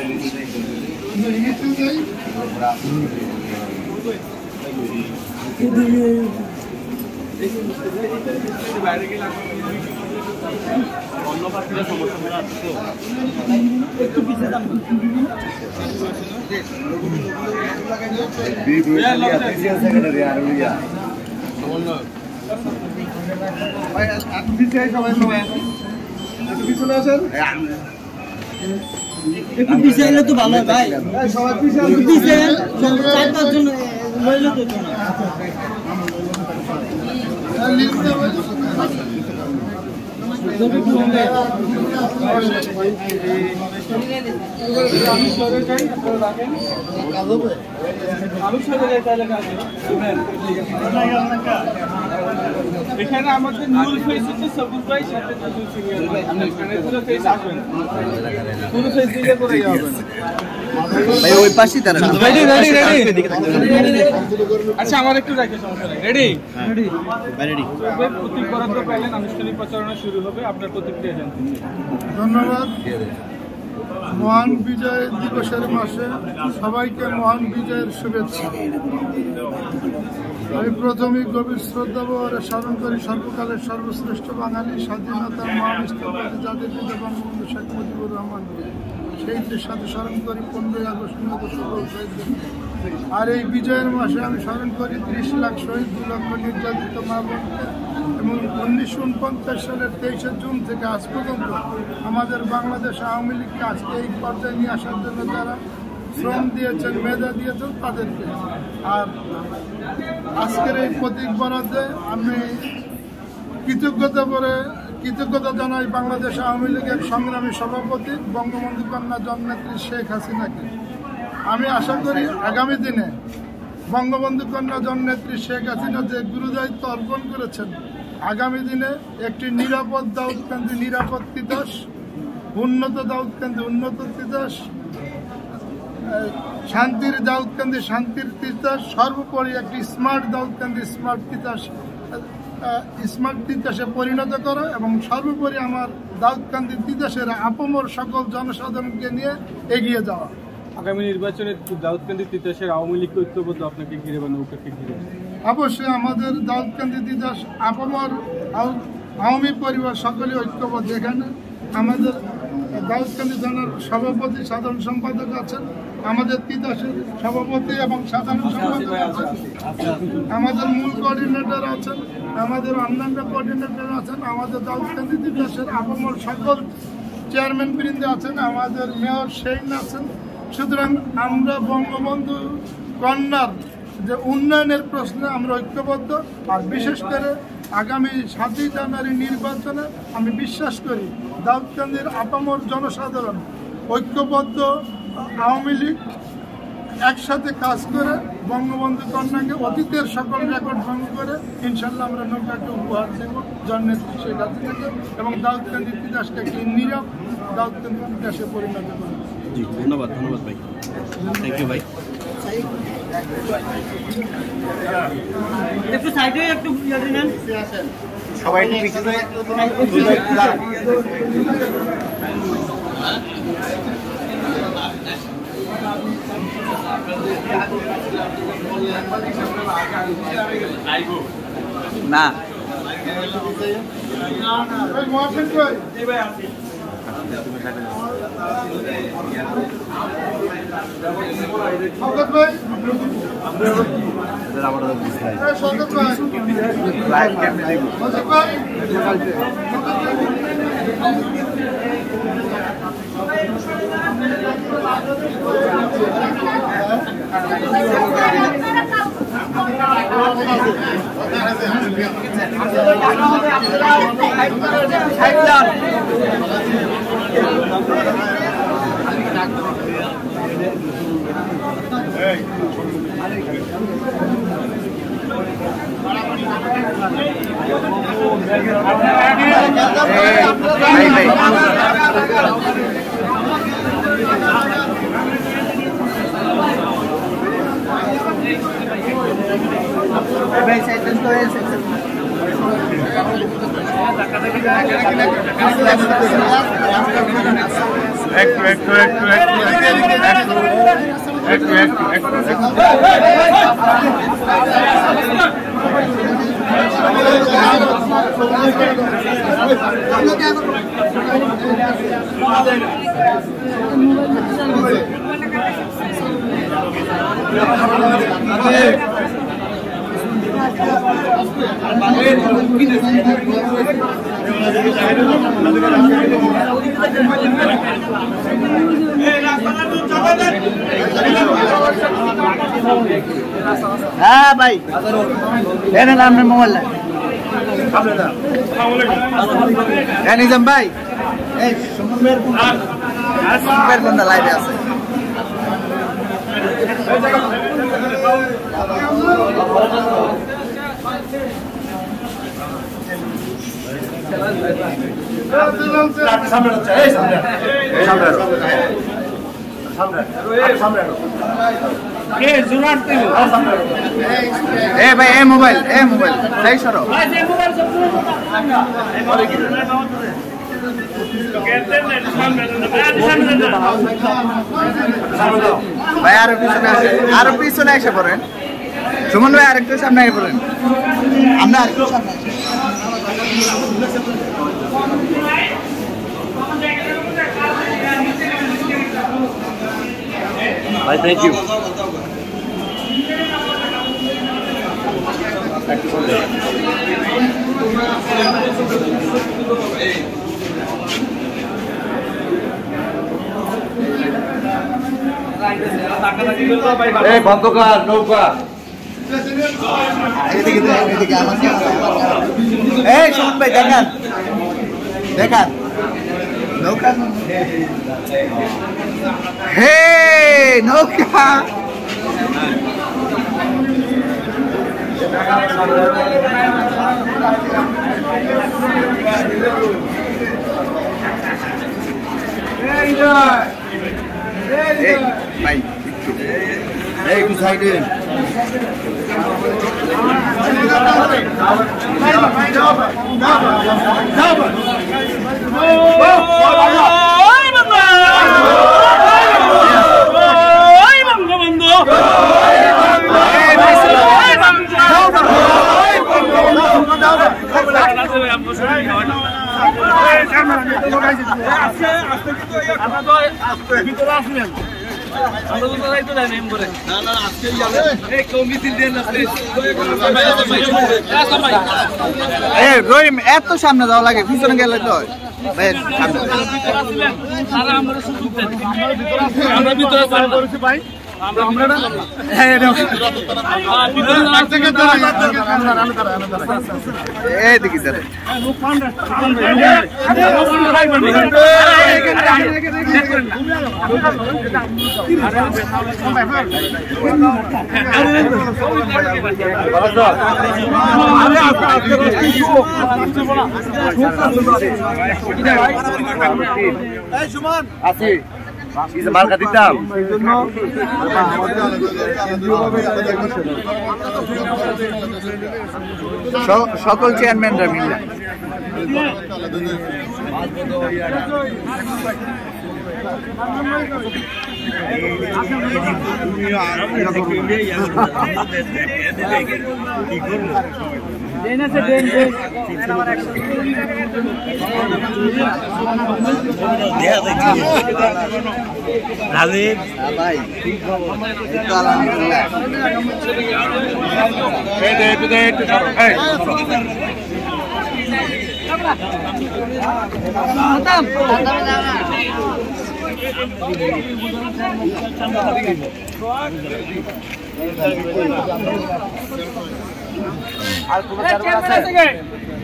একটু পিছিয়ে যান একটু পিছিয়ে এলে তো ভালো হয় ভাই পিছিয়ে চার পাঁচজন লইলে তো এখানে আমাদের মূল ফেস হচ্ছে সবুজ ভাই, সাথে দুজন সিনিয়র ভাই। এখানে পুরো ফেস আসবেন, পুরো ফেস দিলে করে যাবেন ভাই ওই পাশেই দাঁড়ান। রেডি আচ্ছা আমার একটু রাখে সমস্যা নেই। রেডি রেডি রেডি প্রতীক বরাদ্দ পেলেন, আনুষ্ঠানিক প্রচারণা শুরু হবে, আপনার প্রতিক্রিয়া জানতে চাই। ধন্যবাদ। মহান বিজয় দিবসের মাসে সবাইকে মহান বিজয়ের শুভেচ্ছা। আমি প্রথমেই গভীর শ্রদ্ধা ভরে স্মরণ করি সর্বকালের সর্বশ্রেষ্ঠ বাঙালি স্বাধীনতার মহান স্থপতি জাতির পিতা বঙ্গবন্ধু শেখ মুজিবুর রহমান। সেইটির সাথে স্মরণ করি 15ই আগস্ট শহীদদের। আর এই বিজয়ের মাসে আমি স্মরণ করি 30 লাখ শহীদ, 2 লক্ষ নির্যাতিত মা বোনকে এবং 1949 সালের 23শে জুন থেকে আজ পর্যন্ত আমাদের বাংলাদেশ আওয়ামী লীগকে আজকে এই পর্যায়ে নিয়ে আসার জন্য যারা শ্রম দিয়েছেন, মেধা দিয়েছেন তাদেরকে। আর আজকের এই প্রতীক বরাদ্দে আমি কৃতজ্ঞতা জানাই বাংলাদেশ আওয়ামী লীগের সংগ্রামী সভাপতি বঙ্গবন্ধু কন্যা জননেত্রী শেখ হাসিনাকে। আমি আশা করি আগামী দিনে বঙ্গবন্ধু কন্যা জননেত্রী শেখ হাসিনা যে গুরুদায়িত্ব অর্পণ করেছেন, আগামী দিনে একটি নিরাপদ দাউদকান্দি নিরাপদ তিতাস, উন্নত দাউদকান্দি উন্নত তিতাস, শান্তির দাউদকান্দি শান্তির তিতাস, সর্বোপরি একটি স্মার্ট দাউদকান্দি স্মার্ট তিতাসে পরিণত করা এবং সর্বোপরি আমার দাউদকান্দি তিতাসের আপমর সকল জনসাধারণকে নিয়ে এগিয়ে যাওয়া। আগামী নির্বাচনে দাউদকান্দি তিতাসের আওয়ামী লীগ ঐক্যবদ্ধ আপনাকে ঘিরে বা নৌকাকে ঘিরে? অবশ্যই আমাদের দাউদকান্দি তিতাস আপমর আওয়ামী পরিবার সকলে ঐক্যবদ্ধ। এখানে আমাদের দাউদকান্দি থানার সভাপতি সাধারণ সম্পাদক আছেন, আমাদের তিতাসের সভাপতি এবং সাধারণ সম্পাদক আছেন, আমাদের মূল কোঅর্ডিনেটর আছেন, আমাদের অন্যান্য কোঅর্ডিনেটর আছেন, আমাদের দাউদকান্দি তিতাসের আপমর সকল চেয়ারম্যান বৃন্দ আছেন, আমাদের মেয়র সেইন আছেন। সুতরাং আমরা বঙ্গবন্ধু কন্যার যে উন্নয়নের প্রশ্নে আমরা ঐক্যবদ্ধ। আর বিশেষ করে আগামী 7ই জানুয়ারি নির্বাচনে আমি বিশ্বাস করি দাউদকান্দির আপামর জনসাধারণ ঐক্যবদ্ধ, আওয়ামী লীগ একসাথে কাজ করে বঙ্গবন্ধু কন্যাকে অতীতের সকল রেকর্ড ভঙ্গ করে ইনশাল্লাহ আমরা নৌকাকে উপহার দেব জননেত্রী শেখ হাসিনাকে এবং দাউদকান্দি তিতাসকে একটি নীরব দাউদকান্দি তিতাসে পরিণত করব। জি ধন্যবাদ ভাই, থ্যাংক ইউ ভাই। একটু সাইডে একটু নেন সবাই একটু পিছনে না হ্যাঁ ভাই এনে নাম মোবাইল নিজাম ভাই এই সুমনের কোনটা লাইভে আছে ভাই এ মোবাইল তাই সরো ভাই আরো পিছনে এসে পড়েন সুমন ভাই আরেকটু সামনে এসে পড়েন আমরা আরেকটু সামনে ভাই থ্যাংক ইউ খন্দকার নৌকা এই সুমন ভাই দেখান নৌকা হে নৌকা ভাই একটু সাইডে এত সামনে যাওয়া লাগে পিছনে গেলে তো দেখি স্যার আছি মার্কা দিতাম সকল চেয়ারম্যানরা মিলে আর